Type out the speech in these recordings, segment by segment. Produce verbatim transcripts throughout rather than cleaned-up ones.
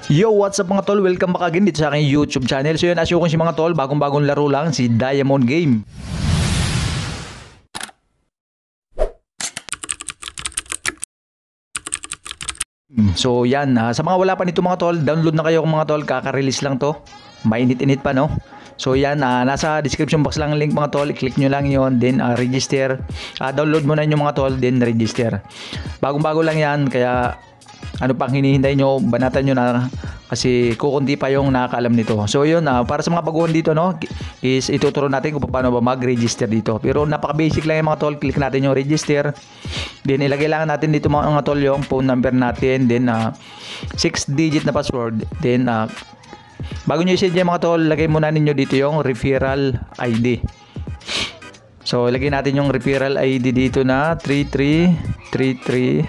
Yo, what's up mga tol? Welcome back again dito sa aking YouTube channel. So yun, as you can see mga tol, bagong-bagong laro lang si Diamond Game. So yan, uh, sa mga wala pa nito mga tol, download na kayo mga tol, kaka-release lang to. Mainit-init pa no. So yan, uh, nasa description box lang ang link mga tol, i-click nyo lang yon, then uh, register. Uh, download mo na yung mga tol, then register. Bagong-bago lang yan, kaya ano pang hinihintay nyo, banatan nyo na kasi kukunti pa yung nakakaalam nito. So yun, uh, para sa mga baguhan dito no, is ituturo natin kung paano ba mag-register dito. Pero napaka-basic lang yung mga tol, click natin yung register. Then ilagay lang natin dito mga, mga tol yung phone number natin, then uh, six digit na password. Then uh, bago nyo i-send yung mga tol, lagay muna ninyo dito yung referral I D. So ilagay natin yung referral I D dito na three three three three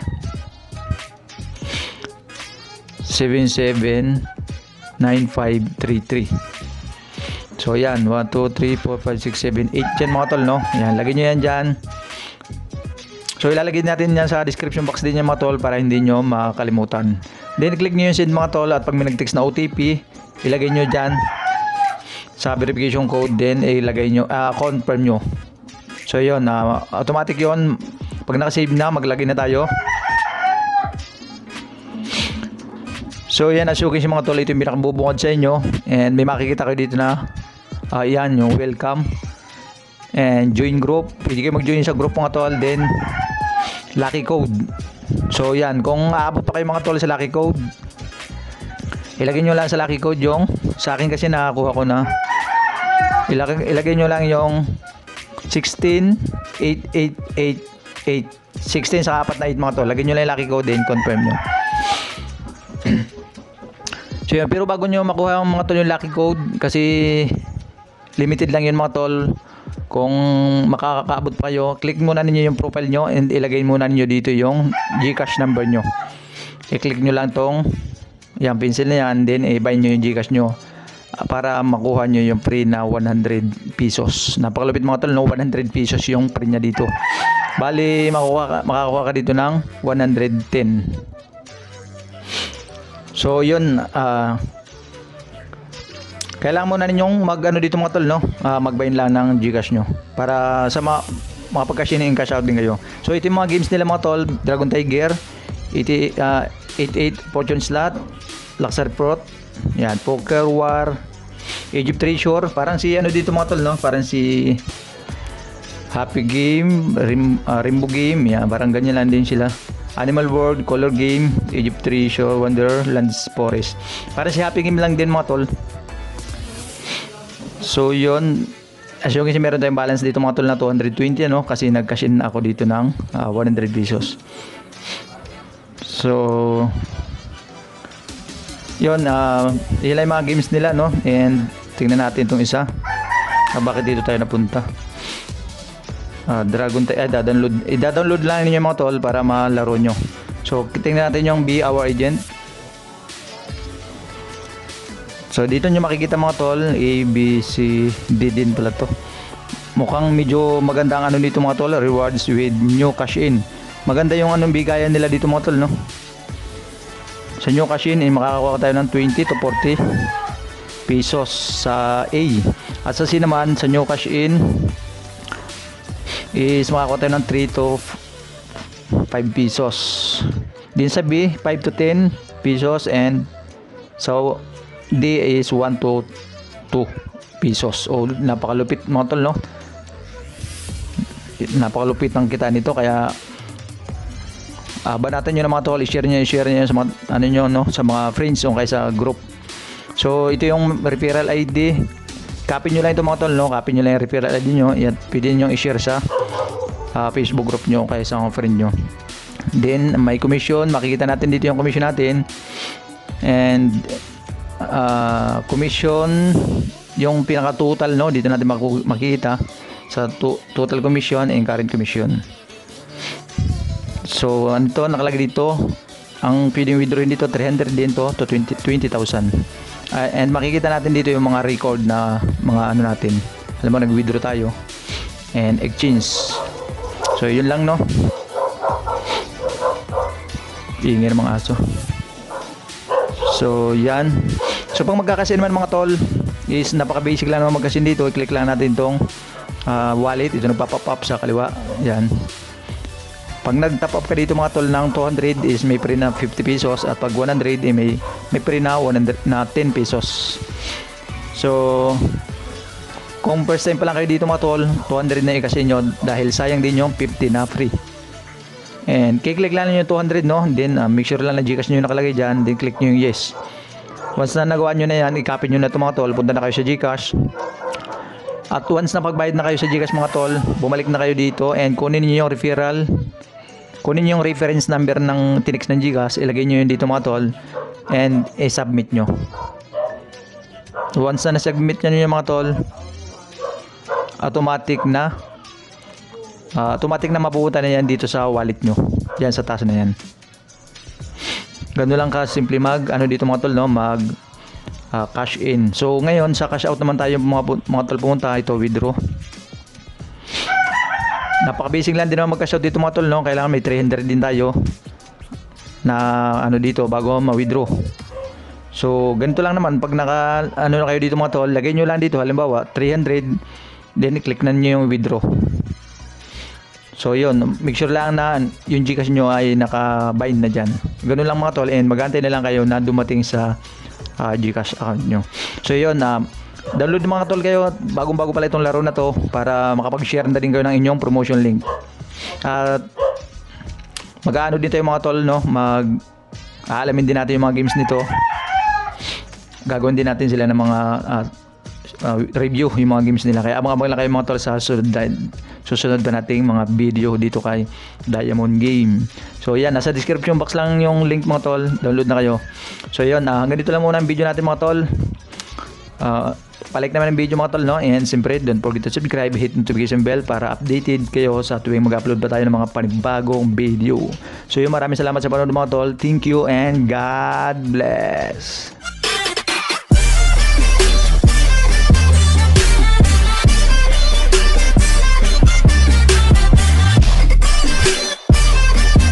seven seven nine five three three. So yan, one two three four five six seven eight yan mga tol no. Yan, lagay nyo yan dyan. So ilalagay natin yan sa description box din yan mga tol para hindi nyo makalimutan. Then click nyo yung send mga tol, at pag may nag-text na O T P, ilagay nyo dyan sa verification code, then ilagay nyo, uh, confirm nyo. So yun, uh, automatic yun. Pag nakasave na, maglagay na tayo. So yan, as you can see mga tol, ito yung pinakabubungad sa inyo. And may makikita kayo dito na uh, yan, yung welcome and join group. Pwede kayo mag-join sa group mga tol. Then lucky code. So yan, kung aabot pa kayo mga tol sa lucky code, ilagay nyo lang sa lucky code yung, sa akin kasi nakakuha ko na, ilagay, ilagay nyo lang yung sixteen eight eight eight eight, sixteen sa apat na eight mga tol. Lagay nyo lang yung lucky code, then confirm nyo. So yun, pero bago nyo makuha yung mga tol yung lucky code, kasi limited lang yun mga tol, kung makakaabot pa kayo, click muna ninyo yung profile nyo and ilagay muna ninyo dito yung Gcash number nyo. I-click nyo lang tong yung pencil na yan, then i-buy nyo yung Gcash nyo uh, para makuha nyo yung free na one hundred pesos. Napakalupit mga tol no, one hundred pesos yung free nya dito. Bali makuha ka, makakuha ka dito ng one hundred ten. So yun, uh, kailangan muna ninyong mag ano dito mga tol no, uh, magbayin lang ng Gcash nyo para sa mga mga pagka in cash out din kayo. So ito yung mga games nila mga tol: Dragon Tiger, eighty-eight, uh, eighty-eight Fortune Slot, Luxury Fruit, yan, Poker War, Egypt Treasure, parang si ano dito mga tol no, parang si Happy Game, Rim, uh, Rainbow Game, yan, parang ganyan lang din sila. Animal World, Color Game, Egypt Treasure, Wonderlands Forest. Para si Happy Game lang din mga tol. So yun, as you can see, meron tayong balance dito mga tol na two hundred twenty ano, kasi nag-cash in ako dito ng uh, one hundred pesos. So yun, uh, ilan yung mga games nila no, and tingnan natin itong isa. Uh, bakit dito tayo napunta? Uh, Dragon Tiger, eh, da-download, i-download lang ninyo mga tol para malaro nyo. So tingnan natin yung Be Our Agent. So dito nyo makikita mga tol, A, B, C, D din pala to. Mukhang medyo maganda ang ano dito mga tol, rewards with new cash in. Maganda yung anong bigayan nila dito mga tol no. Sa new cash in, eh, makakakuha tayo ng twenty to forty pesos sa A. At sa C naman, sa new cash in is makakuha tayo ng three to five pesos. Din sa B, five to ten pesos, and so D is one to two pesos. O napakalupit mga tol no, napakalupit ng kita nito, kaya uh, banatan nyo na mga tol, i-share nyo, i-share nyo sa mga, ano nyo, no, sa mga friends o kaya sa group. So ito yung referral I D, copy nyo lang ito mga tol no, copy nyo lang yung referral I D nyo, yan, pwede nyo i-share sa uh, Facebook group nyo kaya sa mga friend nyo. Then may commission, makikita natin dito yung commission natin, and uh, commission yung pinaka total no, dito natin makikita sa to total commission and current commission. So ano to, nakalagay dito ang pwedeng withdrawin dito, three hundred din to to twenty thousand. Uh, and makikita natin dito yung mga record na mga ano natin, alam mo, nag-withdraw tayo and exchange. So yun lang no. Ingay ng mga aso. So So yan. So pag magkakasin naman mga tol, is napaka basic lang naman magkasin dito. I-click lang natin tong uh, wallet. Ito nagpa-pop up sa kaliwa. Yan. Pag nag-top up ka dito mga tol ng two hundred is may free na fifty pesos, at pag one hundred eh, may may free na one hundred na ten pesos. So kung first time pa lang kayo dito mga tol, two hundred na i-kasi nyo dahil sayang din yung fifty na free. And kiklik lang nyo yung two hundred, no? Then uh, make sure lang na Gcash nyo yung nakalagay dyan. Then click nyo yung yes. Once na nagawa nyo na yan, i-copy nyo na ito mga tol. Punta na kayo sa Gcash. At once na pagbayad na kayo sa Gcash mga tol, bumalik na kayo dito and kunin nyo yung referral. Kunin nyo yung reference number ng tinex ng Gcash. Ilagay nyo yun dito mga tol. And i-submit nyo. Once na na-submit nyo yung mga tol, automatic na uh, automatic na mapupunta na yan dito sa wallet nyo. Yan sa taas na yan. Gano'n lang ka simple mag ano dito mga tol, no? Mag uh, cash in. So ngayon sa cash out naman tayo mga, mga tol pumunta. Ito withdraw. Napaka-basic lang din naman mag-cash out dito mga tol, no? Kailangan may three hundred din tayo na ano dito bago ma-withdraw. So ganito lang naman pag naka ano na kayo dito mga tol, lagay nyo lang dito halimbawa three hundred, then i-click na nyo yung withdraw. So yun, make sure lang na yung Gcash nyo ay naka-bind na dyan. Ganun lang mga tol, and mag-antay na lang kayo na dumating sa uh, Gcash account nyo. So yun, uh, download mga tol kayo, bagong bago pala itong laro na to para makapag-share na din kayo ng inyong promotion link. At uh, mag-ano din tayo mga tol, no? Mag aalamin din natin yung mga games nito. Gagawin din natin sila ng mga uh, uh, review yung mga games nila. Kaya abang-abang lang kayo mga tol sa susunod, susunod na nating mga video dito kay Diamond Game. So yan, nasa description box lang yung link mga tol. Download na kayo. So yun, uh, hanggang dito lang muna ang video natin mga tol. Uh, palike naman ang video mga tol, no? And siyempre don't forget to subscribe, hit notification bell para updated kayo sa tuwing mag-upload pa tayo ng mga panibagong video. So yun, maraming salamat sa panonood mga tol. Thank you and God bless.